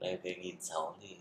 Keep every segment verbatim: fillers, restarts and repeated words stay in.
này về nghìn sáu thì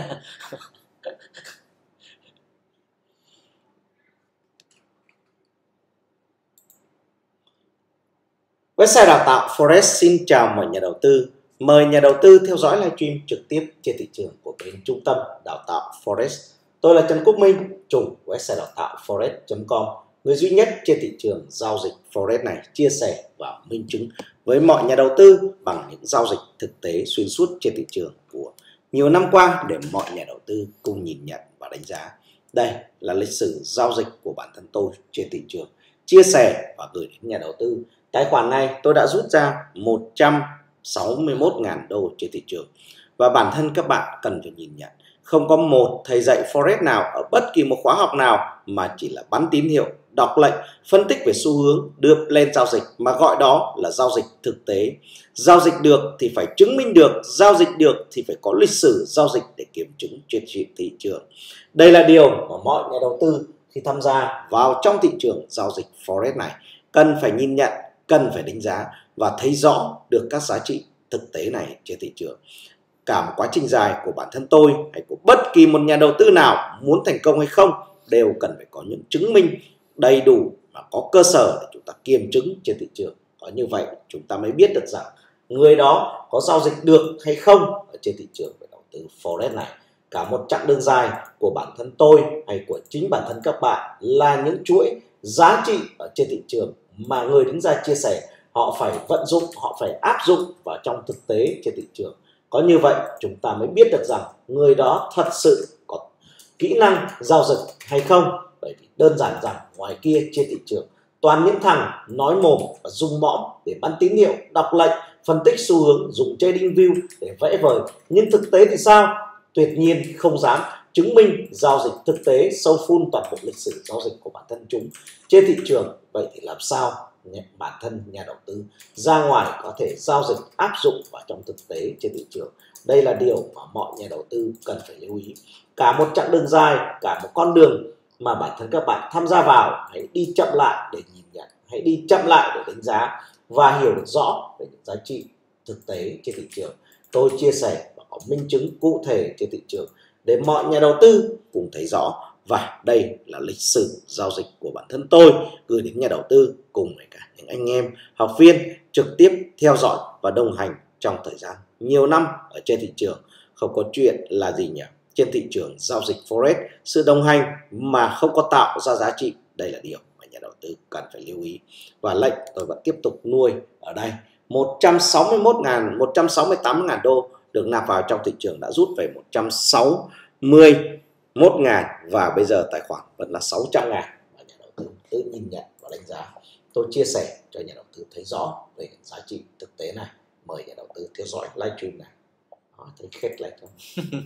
Website đào tạo Forex xin chào mọi nhà đầu tư. Mời nhà đầu tư theo dõi livestream trực tiếp trên thị trường của bên Trung tâm Đào tạo Forex. Tôi là Trần Quốc Minh, chủ website đào tạo forex chấm com, người duy nhất trên thị trường giao dịch Forex này chia sẻ và minh chứng với mọi nhà đầu tư bằng những giao dịch thực tế xuyên suốt trên thị trường của nhiều năm qua để mọi nhà đầu tư cùng nhìn nhận và đánh giá. Đây là lịch sử giao dịch của bản thân tôi trên thị trường, chia sẻ và gửi đến nhà đầu tư. Tài khoản này tôi đã rút ra một trăm sáu mươi mốt nghìn đô trên thị trường. Và bản thân các bạn cần phải nhìn nhận, không có một thầy dạy Forex nào ở bất kỳ một khóa học nào mà chỉ là bắn tín hiệu, đọc lệnh, phân tích về xu hướng, đưa lên giao dịch mà gọi đó là giao dịch thực tế. Giao dịch được thì phải chứng minh được, giao dịch được thì phải có lịch sử giao dịch để kiểm chứng trên thị trường. Đây là điều mà mọi nhà đầu tư khi tham gia vào trong thị trường giao dịch Forex này cần phải nhìn nhận, cần phải đánh giá và thấy rõ được các giá trị thực tế này trên thị trường. Cả một quá trình dài của bản thân tôi hay của bất kỳ một nhà đầu tư nào muốn thành công hay không đều cần phải có những chứng minh đầy đủ và có cơ sở để chúng ta kiểm chứng trên thị trường. Có như vậy chúng ta mới biết được rằng người đó có giao dịch được hay không ở trên thị trường về đầu tư Forex này. Cả một chặng đường dài của bản thân tôi hay của chính bản thân các bạn là những chuỗi giá trị ở trên thị trường mà người đứng ra chia sẻ họ phải vận dụng, họ phải áp dụng vào trong thực tế trên thị trường. Có như vậy chúng ta mới biết được rằng người đó thật sự có kỹ năng giao dịch hay không. Bởi vì đơn giản rằng ngoài kia trên thị trường toàn những thằng nói mồm và dùng mõm để bắn tín hiệu, đọc lệnh, phân tích xu hướng, dùng trading view để vẽ vời. Nhưng thực tế thì sao? Tuyệt nhiên không dám chứng minh giao dịch thực tế sâu full toàn bộ lịch sử giao dịch của bản thân chúng trên thị trường. Vậy thì làm sao bản thân nhà đầu tư ra ngoài có thể giao dịch áp dụng vào trong thực tế trên thị trường? Đây là điều mà mọi nhà đầu tư cần phải lưu ý. Cả một chặng đường dài, cả một con đường mà bản thân các bạn tham gia vào, hãy đi chậm lại để nhìn nhận, hãy đi chậm lại để đánh giá và hiểu được rõ về những giá trị thực tế trên thị trường. Tôi chia sẻ và có minh chứng cụ thể trên thị trường để mọi nhà đầu tư cùng thấy rõ. Và đây là lịch sử giao dịch của bản thân tôi gửi đến nhà đầu tư cùng với cả những anh em học viên trực tiếp theo dõi và đồng hành trong thời gian nhiều năm ở trên thị trường. Không có chuyện là gì nhỉ? Trên thị trường giao dịch Forex, sự đồng hành mà không có tạo ra giá trị, đây là điều mà nhà đầu tư cần phải lưu ý. Và lệnh tôi vẫn tiếp tục nuôi ở đây một trăm sáu mươi mốt nghìn, một trăm sáu mươi tám nghìn đô được nạp vào trong thị trường đã rút về một trăm sáu mươi mốt nghìn và bây giờ tài khoản vẫn là sáu trăm nghìn. Và nhà đầu tư tự nhìn nhận và đánh giá. Tôi chia sẻ cho nhà đầu tư thấy rõ về giá trị thực tế này. Mời nhà đầu tư theo dõi livestream này. Đó, thấy khét lại không?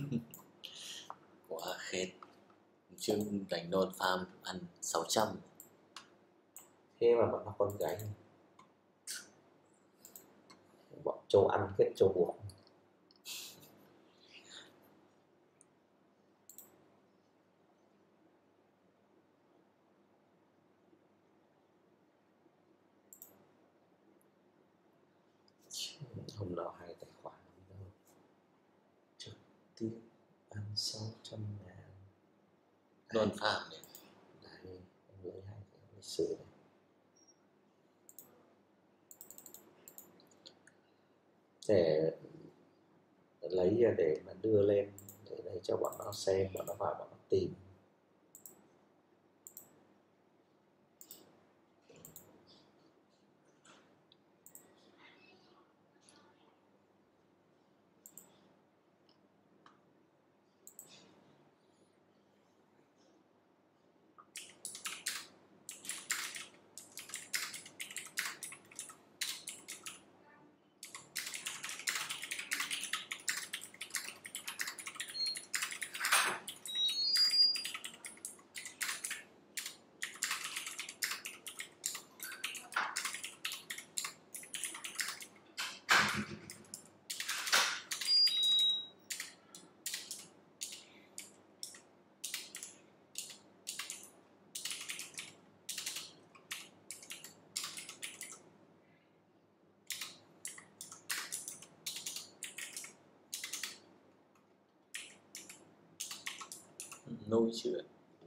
quá khét, chứ đánh đòn farm ăn sáu trăm. Thế mà vẫn là con gái, bọn châu ăn kết châu buộc. Hôm nào hai tài khoản trực tiếp ăn sáu trăm ngàn Đòn farm đấy. Đấy, lấy hai cái lịch sử này. Để lấy ra để mà đưa lên để đây cho bọn nó xem, bọn nó vào bọn nó tìm. nuôi chữa.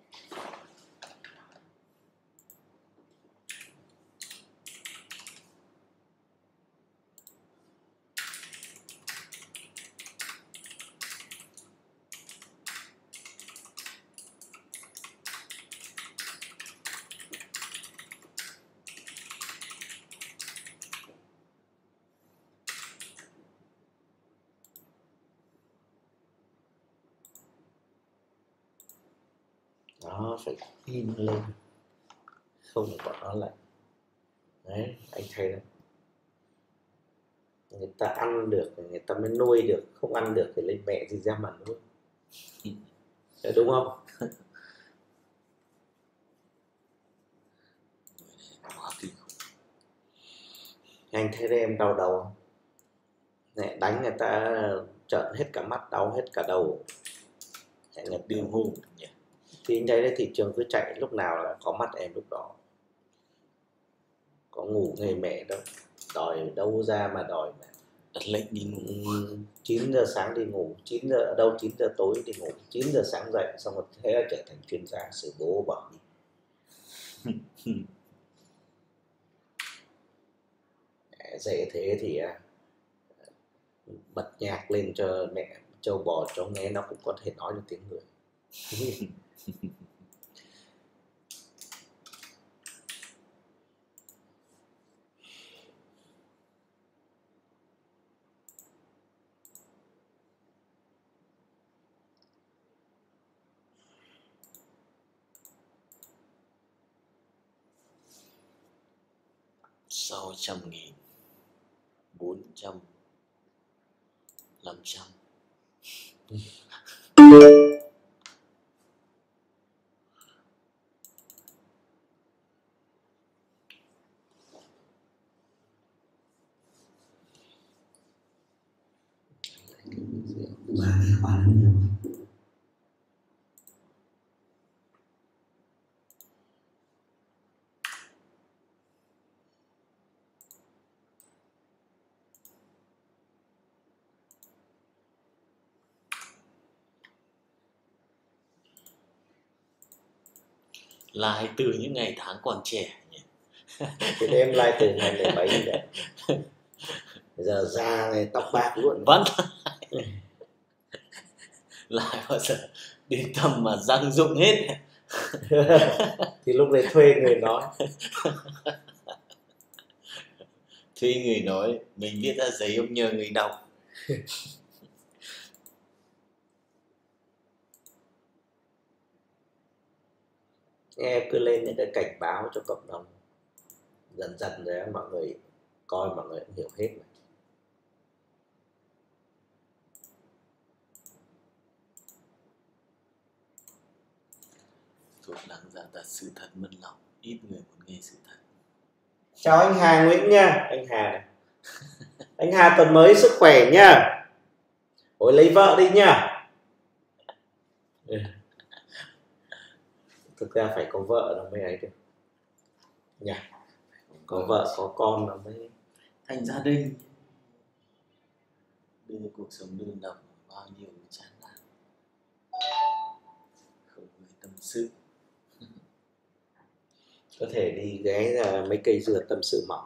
Đó, phải in lên, không bọn nó lại. Đấy, anh thấy đấy, người ta ăn được người ta mới nuôi được, không ăn được thì lấy mẹ gì ra mà nuôi. Đấy, đúng không? Quá kinh khủng. Anh thấy đấy, em đau đầu không? Này, đánh người ta trợn hết cả mắt, đau hết cả đầu. Người ta Điên hù nhỉ. thì anh thấy đấy, thị trường cứ chạy, lúc nào là có mắt em lúc đó. Có ngủ nghề mẹ đâu, đòi đâu ra mà đòi mà. Đặt lệnh đi ngủ. chín giờ sáng đi ngủ, chín giờ ở đâu chín giờ tối đi ngủ, chín giờ sáng dậy xong rồi thế là trở thành chuyên gia sửa bố bỏ đi. Dễ thế thì à, bật nhạc lên cho mẹ trâu bò cho nghe nó cũng có thể nói được tiếng người. Sáu trăm nghìn, bốn trăm, năm trăm. Và cái khoản nhiều. Lai từ những ngày tháng còn trẻ nhỉ. Thì em like từ ngày mười bảy đấy. Giờ già này tóc bạc luôn. Vẫn lại bao giờ đến tầm mà răng rụng hết. Thì lúc đấy thuê người nói. Thuê người nói, mình viết ra giấy ông nhờ người đọc. Em cứ lên những cái cảnh báo cho cộng đồng, dần dần rồi mọi người coi, mọi người cũng hiểu hết mà. Thuốc đáng ra là sự thật mất lòng, ít người muốn nghe sự thật. Chào anh Hà Nguyễn nha, anh Hà này. Anh Hà tuần mới sức khỏe nha. Ôi lấy vợ đi nha. Thực ra phải có vợ nó mới ấy được nhỉ. Có vợ có con nó mới thành gia đình. Bây giờ cuộc sống đơn độc bao nhiêu chán nản, không người tâm sự. có thể đi ghé ra mấy cây dừa tâm sự mỏng.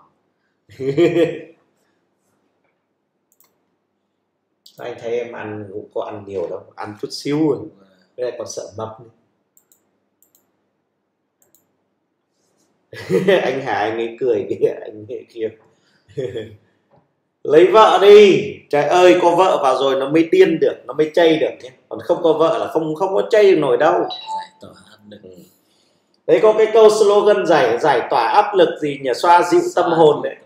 Anh thấy em ăn cũng có ăn nhiều đâu, ăn chút xíu rồi, bây giờ còn sợ mập. Anh Hà anh ấy cười kìa, anh ấy kia. Lấy vợ đi, trời ơi, có vợ vào rồi nó mới điên được, nó mới chây được nhé, còn không có vợ là không không có chây nổi đâu. Giải tỏa áp lực. Ừ. Đấy có cái câu slogan giải giải tỏa áp lực gì nhỉ, xoa dịu tâm hồn đấy.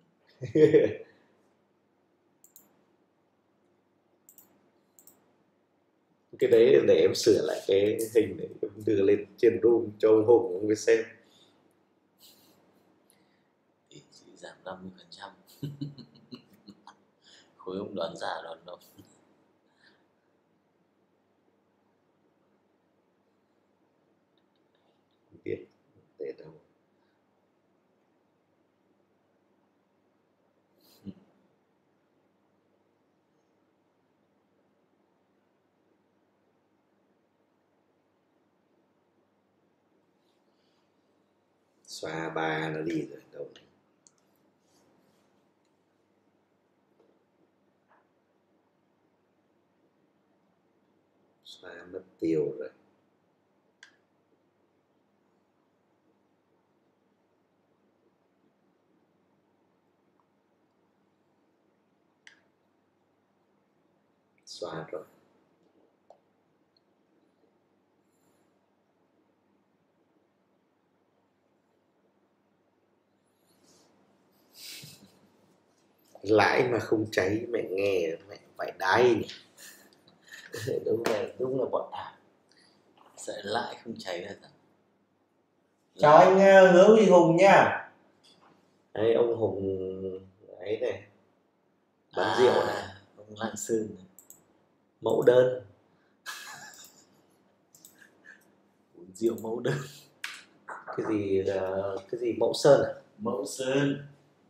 Cái đấy để em sửa lại cái hình này, em đưa lên trên room cho ông Hùng ông mới xem. Thì chỉ giảm năm mươi phần trăm. Khối ông đoán giả đoán đâu. Biết để đâu. Xóa ba nó đi rồi đâu này. Xóa mất tiêu rồi. Xóa rồi. Lãi mà không cháy mẹ nghe mẹ phải đái nhỉ. Đúng là đúng là bọn ảo. Sẽ lãi không cháy là sao? Chào anh uh, Hứa Huy Hùng nha. Đấy, ông Hùng ấy này bán à, rượu này, ông Lạng Sơn này. Mẫu đơn. Uống rượu mẫu đơn. Cái gì uh, cái gì Mẫu Sơn à? Mẫu Sơn.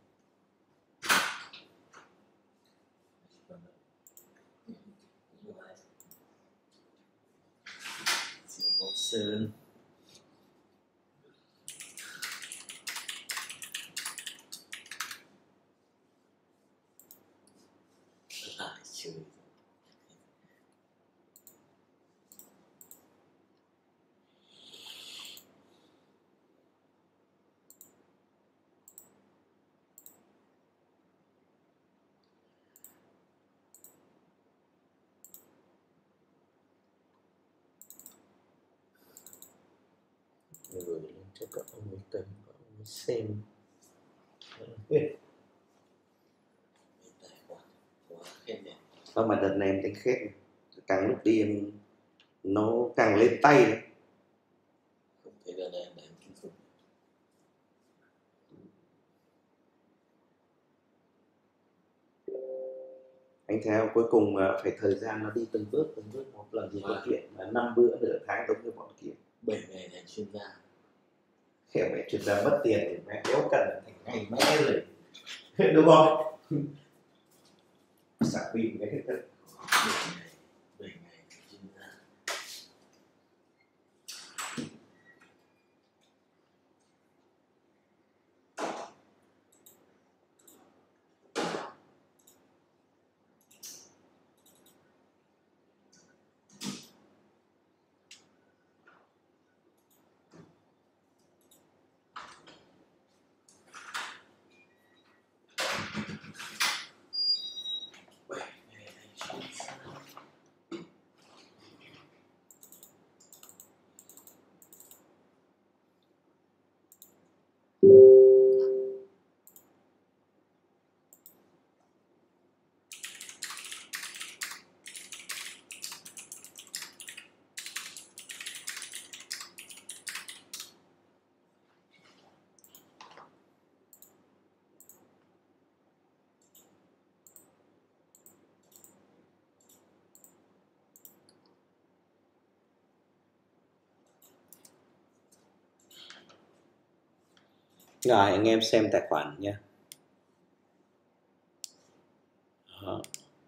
Rượu Mẫu Sơn. Lại chơi. Gửi lên cho các ông ấy cần, các ông ấy xem. Không, mà đợt này em thấy khét này. Càng lúc đi em nó càng lên tay đấy. Không thấy là đây là kinh khủng. Anh theo cuối cùng phải thời gian nó đi từng bước từng bước một, lần gì có chuyện là năm bữa nửa tháng giống như bọn kia. Bảy ngày thành chuyên gia. Khéo mẹ chuyên gia mất tiền thì mẹ đéo cần thành ngày mẹ rồi. Đúng không? Sạc pin cái hết rồi. Bảy ngày thành chuyên gia. Rồi anh em xem tài khoản nhé. Đó.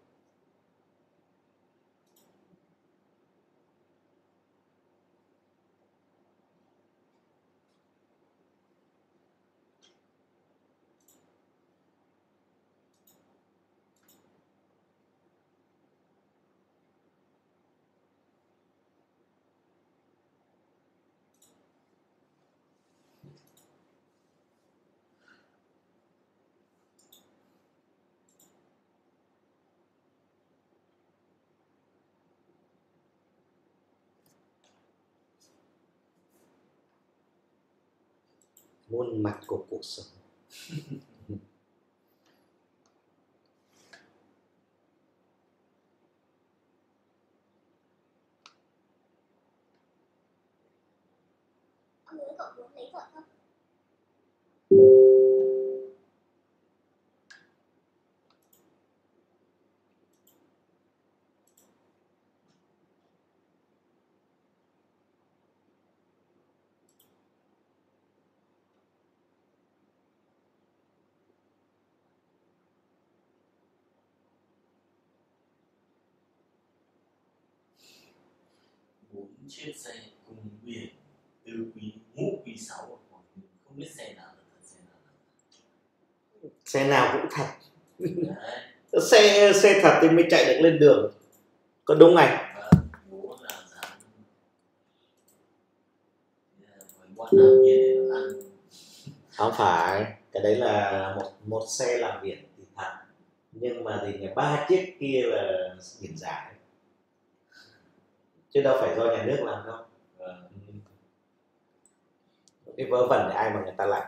Muôn mặt của cuộc sống. Ông Hứa cậu muốn lấy vợ không? Bốn chiếc xe cùng biển từ quý ngũ quý sáu hoặc không biết xe nào là thật, xe nào là Xe nào cũng thật. đấy. xe xe thật thì mới chạy được lên đường, có đúng anh? Vâng, bố là dám phải quan làm gì để nó ăn. Không phải, cái đấy là một một xe làm biển thì thật, nhưng mà thì ba chiếc kia là biển giả, chứ đâu phải do nhà nước làm đâu. Vâng. Cái vớ vẩn thì ai mà người ta làm.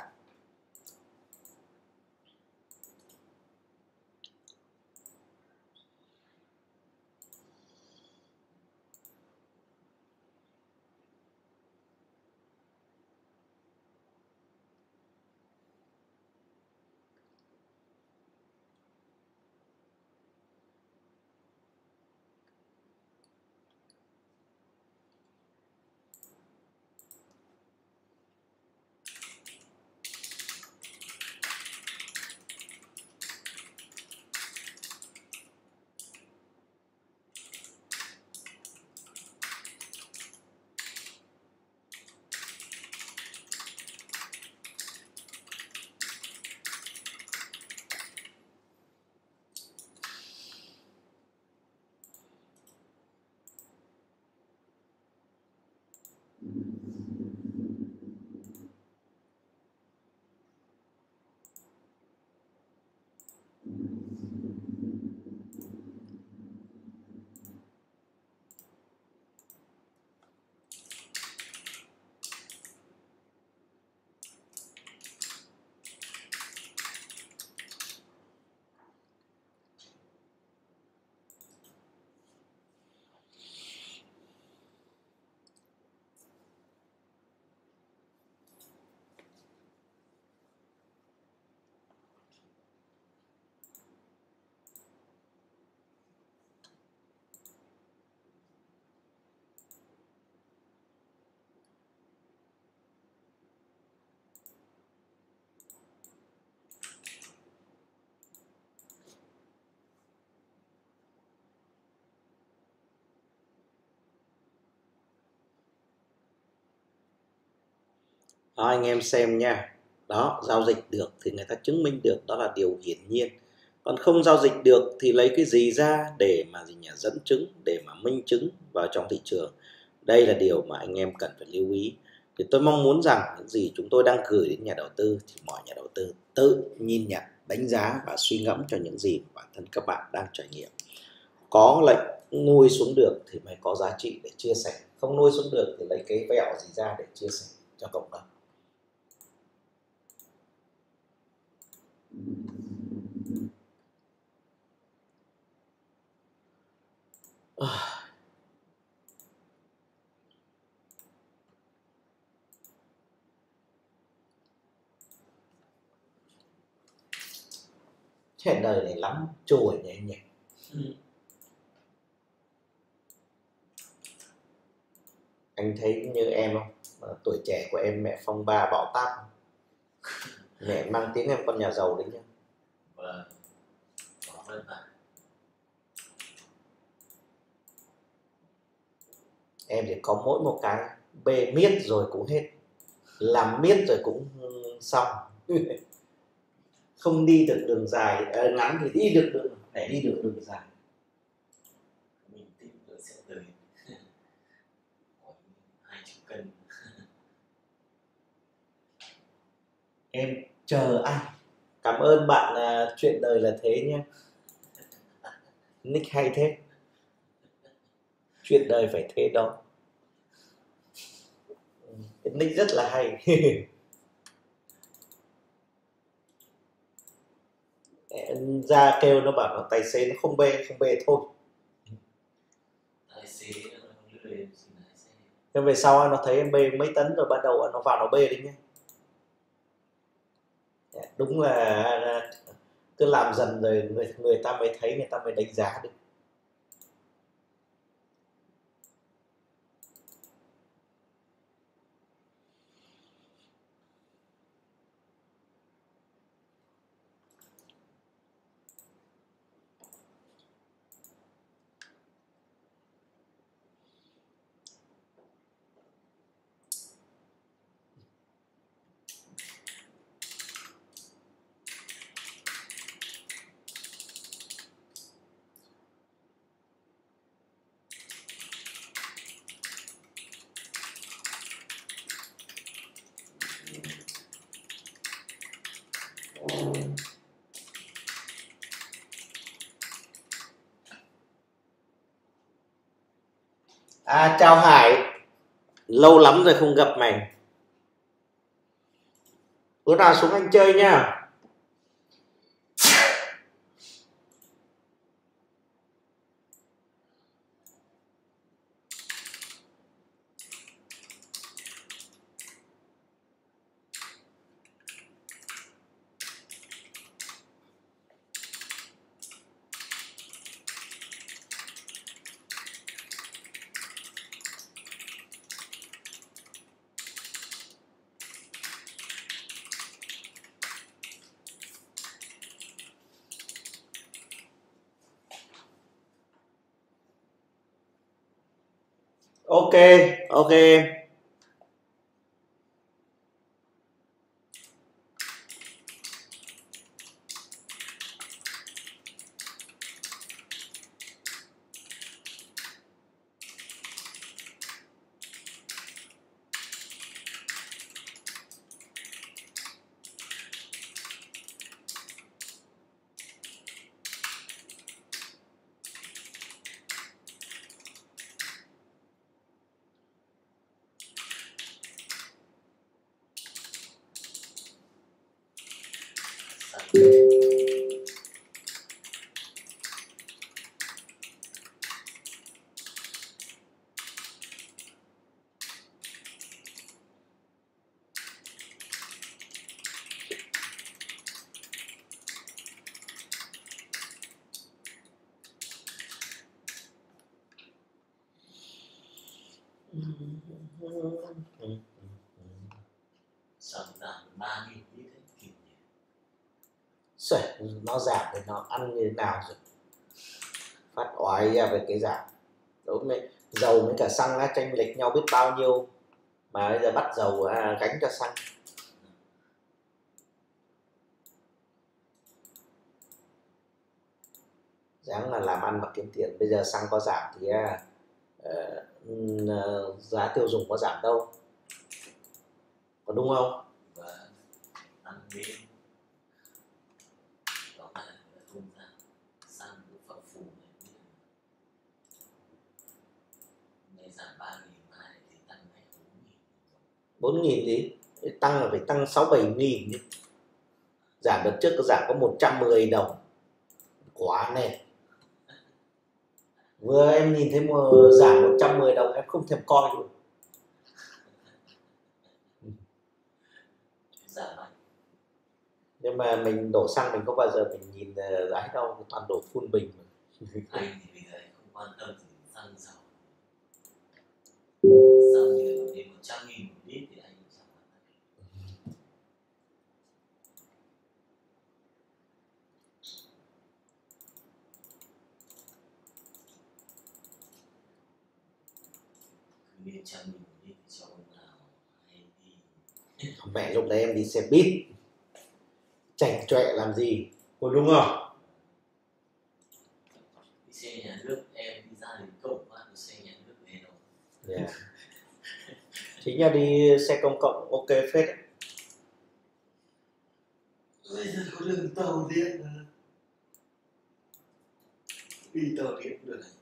Đó, anh em xem nha. Đó, giao dịch được thì người ta chứng minh được, đó là điều hiển nhiên. Còn không giao dịch được thì lấy cái gì ra để mà gì nhỉ, dẫn chứng, để mà minh chứng vào trong thị trường. Đây là điều mà anh em cần phải lưu ý. Thì tôi mong muốn rằng những gì chúng tôi đang gửi đến nhà đầu tư thì mọi nhà đầu tư tự nhìn nhận, đánh giá và suy ngẫm cho những gì mà bản thân các bạn đang trải nghiệm. Có lệnh nuôi xuống được thì mới có giá trị để chia sẻ, không nuôi xuống được thì lấy cái vẹo gì ra để chia sẻ cho cộng đồng. Trên đời này lắm chùi nhỉ anh nhỉ. Ừ. Anh thấy như em không? Mà tuổi trẻ của em mẹ phong ba bão táp, mẹ mang tiếng em con nhà giàu đấy nhá. Vâng. Có vất vả. Em chỉ có mỗi một cái, bê miết rồi cũng hết, làm miết rồi cũng xong. Không đi được đường dài, à, ngắn thì đi được đường, để đi được đường dài. Mình tin rồi sẽ tới hai chục cân. Em chờ anh. Cảm ơn bạn, à, chuyện đời là thế nhé. Nick hay thế. Chuyện đời phải thế đó. Cái nick rất là hay. Ra kêu nó bảo nó tài xế nó không bê, không bê thôi. Tài xế nó không lười xin lái xe. Nhưng về sau nó thấy em bê mấy tấn rồi, ban đầu nó vào nó bê đi nhé. Đúng là cứ làm dần rồi người, người ta mới thấy, người ta mới đánh giá được. À, chào Hải, lâu lắm rồi không gặp mày. Bữa nào xuống anh chơi nha. Ok, ok. Sao giảm ba nghìn lít đấy, kịp nhỉ? Xuể, nó giảm thì nó ăn như thế nào rồi? Phát oai ra về cái giảm. Đúng đấy, dầu với cả xăng á, chênh lệch nhau biết bao nhiêu mà bây giờ bắt dầu à, gánh cho xăng. Dáng là làm ăn mà kiếm tiền. Bây giờ xăng có giảm thì uh, uh, giá tiêu dùng có giảm đâu, có đúng không? Và ăn đến đó là không ra sang được phật phù này, này giảm ba nghìn mai thì tăng này bốn nghìn thì tăng là phải tăng sáu bảy nghìn. Giảm đợt trước có giảm có một trăm mười đồng, quá này. Vừa em nhìn thấy một giảm một trăm mười đồng em không thèm coi luôn. giảm mạnh. Nhưng mà mình đổ xăng mình có bao giờ mình nhìn giá đâu, toàn đổ full bình. Anh thì bây giờ không quan tâm gì xăng dầu. Xăng thì nó đến một trăm nghìn một lít thì anh chẳng quan tâm. Cứ đến trăm nghìn một lít thì cho ông nào hay đi. Mẹ lúc đấy em đi xe buýt chảnh chọe làm gì, có đúng không? Đi xe nhà nước em đi ra đến cổng phát được xe nhà nước về đâu. Yeah. Chính là đi xe công cộng ok phết ấy. Bây giờ có đường tàu điện mà. Đi tàu điện được này.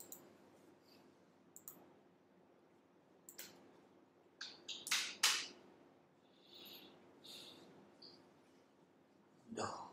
Đó.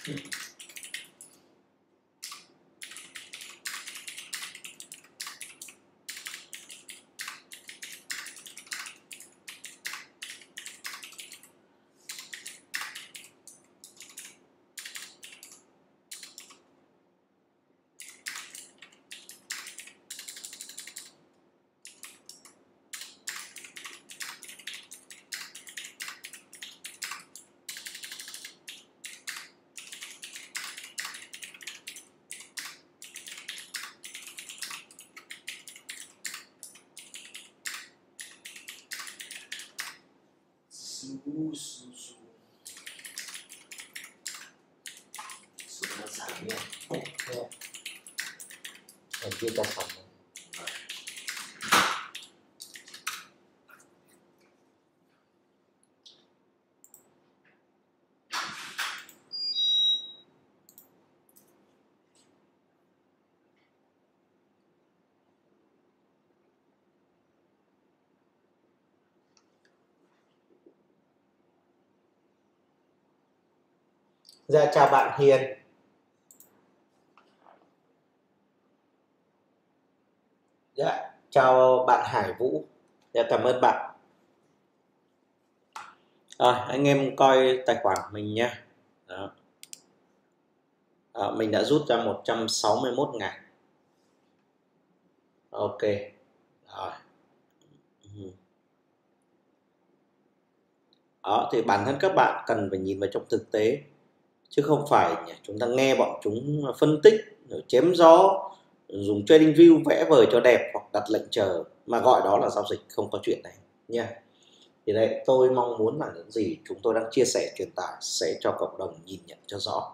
su su su su nó sáng nha. Ở kia ta xong. Dạ chào bạn Hiền. Dạ chào bạn Hải Vũ. Dạ cảm ơn bạn. Rồi anh em coi tài khoản mình nha. Đó. À, mình đã rút ra một trăm sáu mươi mốt ngàn. Ok. Rồi. Đó thì bản thân các bạn cần phải nhìn vào trong thực tế, chứ không phải chúng ta nghe bọn chúng phân tích rồi chém gió, dùng trading view vẽ vời cho đẹp hoặc đặt lệnh chờ mà gọi đó là giao dịch. Không có chuyện này nha. Thì đấy, tôi mong muốn là những gì chúng tôi đang chia sẻ truyền tải sẽ cho cộng đồng nhìn nhận cho rõ.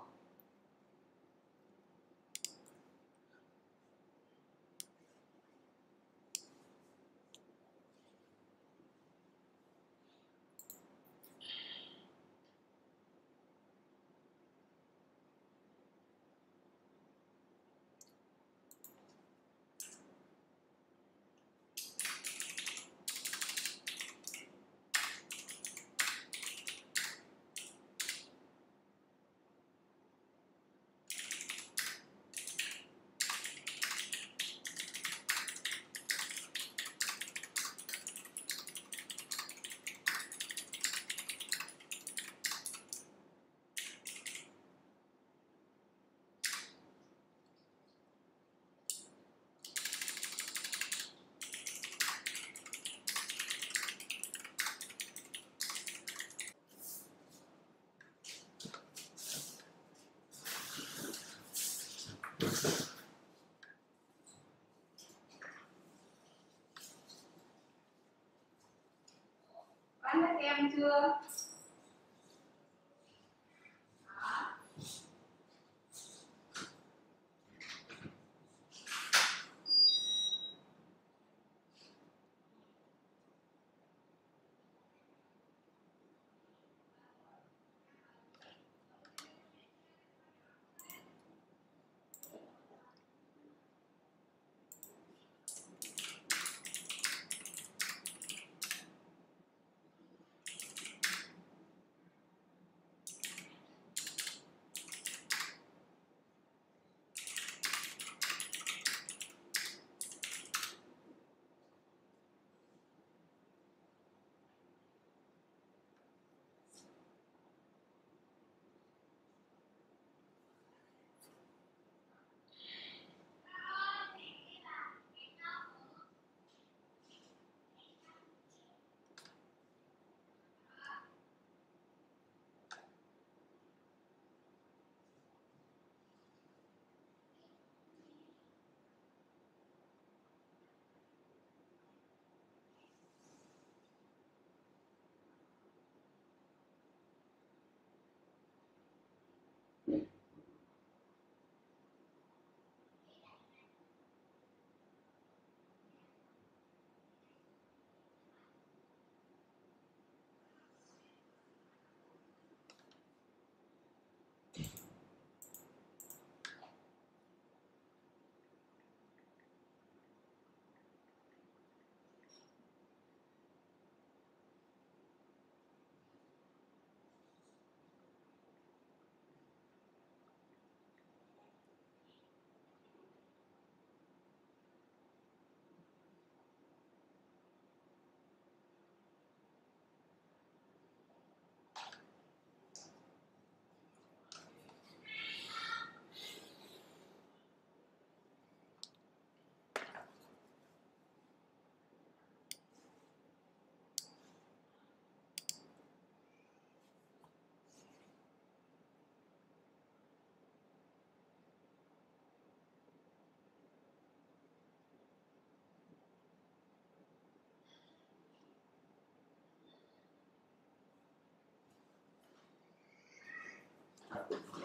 Bán được kem chưa?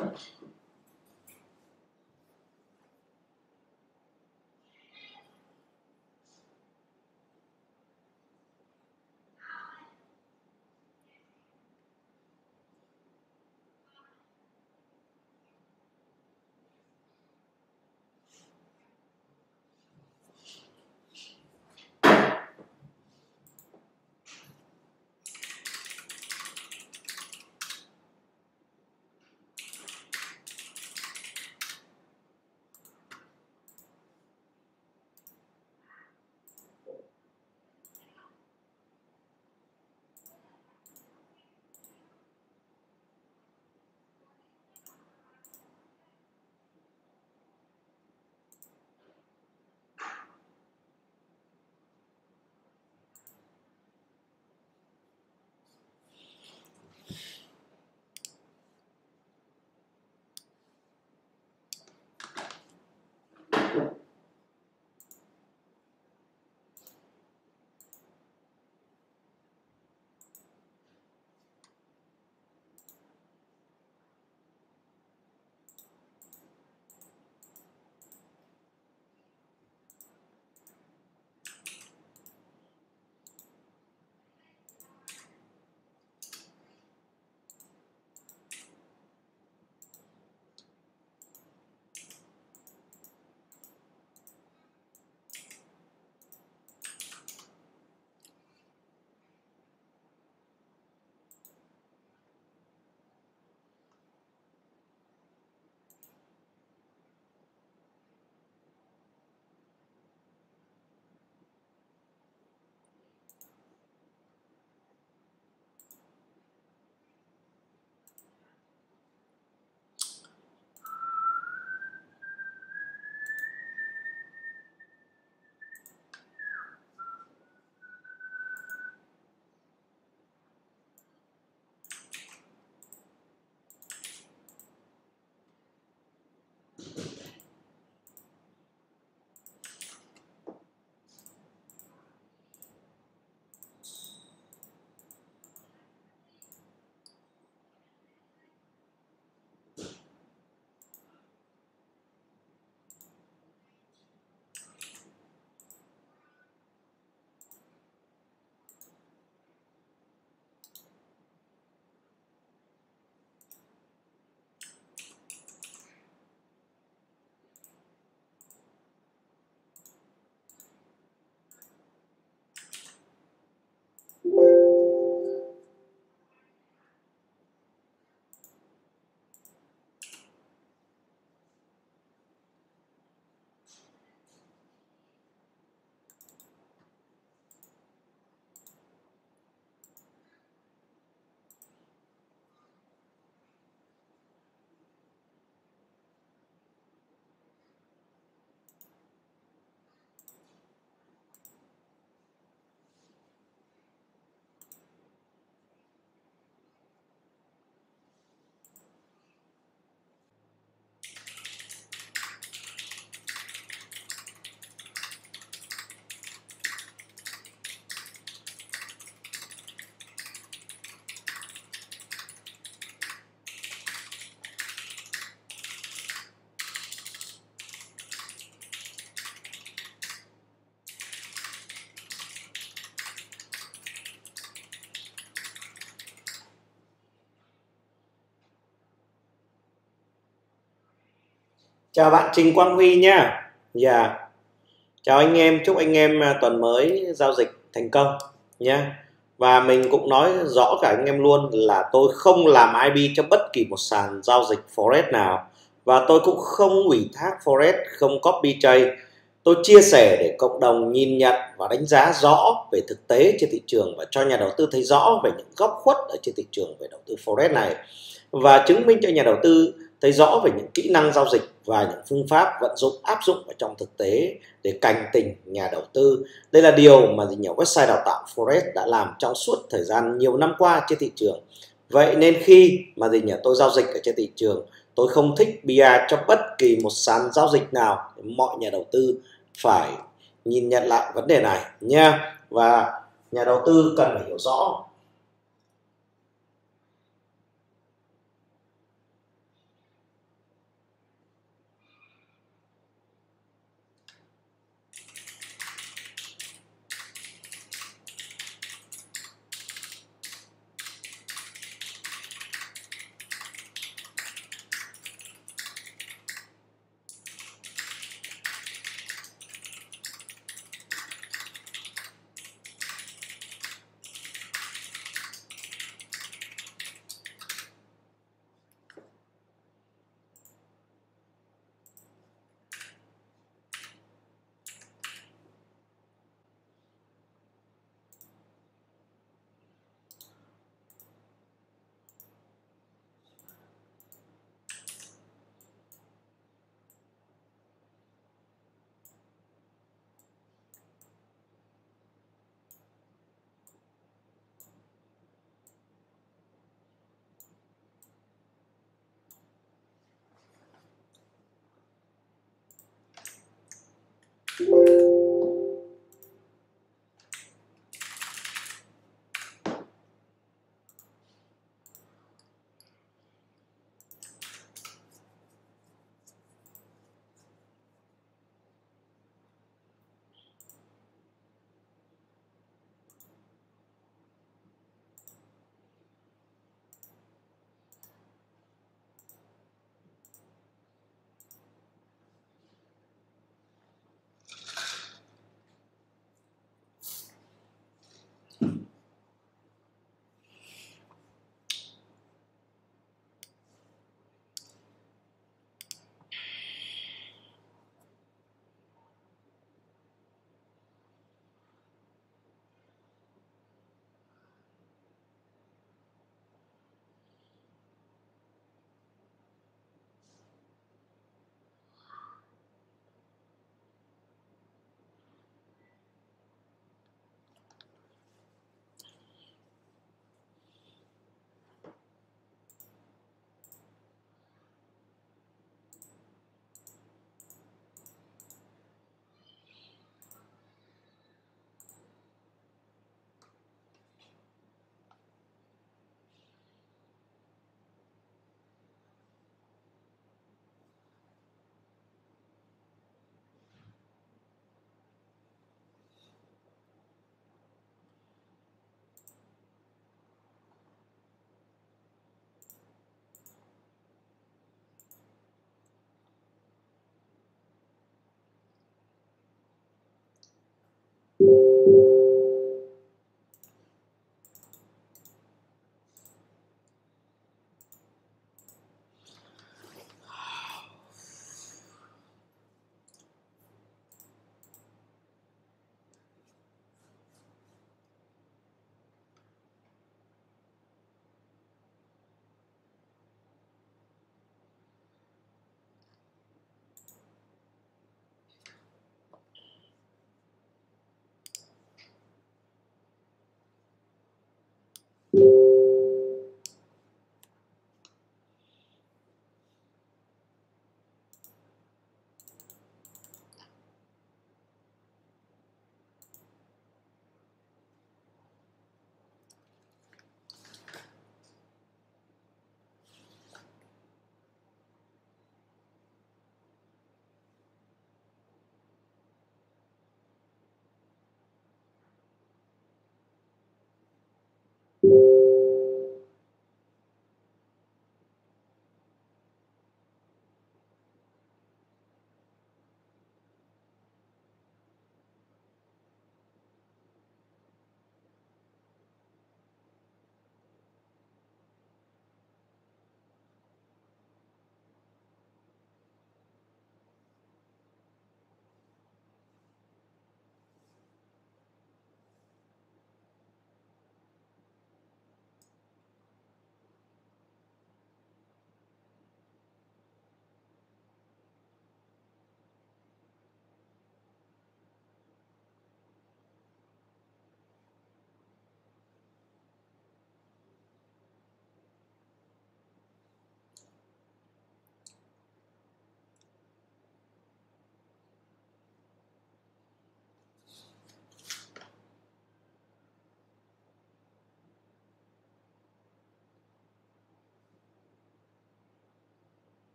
Chào bạn Trình Quang Huy nhá. Dạ. Yeah. Chào anh em, chúc anh em tuần mới giao dịch thành công nhé. Và mình cũng nói rõ cả anh em luôn là tôi không làm i bê cho bất kỳ một sàn giao dịch Forex nào. Và tôi cũng không ủy thác Forex, không copy trade. Tôi chia sẻ để cộng đồng nhìn nhận và đánh giá rõ về thực tế trên thị trường và cho nhà đầu tư thấy rõ về những góc khuất ở trên thị trường về đầu tư Forex này. Và chứng minh cho nhà đầu tư thấy rõ về những kỹ năng giao dịch và những phương pháp vận dụng áp dụng ở trong thực tế để cảnh tỉnh nhà đầu tư. Đây là điều mà gì nhiều website đào tạo Forex đã làm trong suốt thời gian nhiều năm qua trên thị trường. Vậy nên khi mà gì nhỉ tôi giao dịch ở trên thị trường, tôi không thích bê e cho bất kỳ một sàn giao dịch nào. Mọi nhà đầu tư phải nhìn nhận lại vấn đề này nha. Và nhà đầu tư cần phải hiểu rõ Thank you.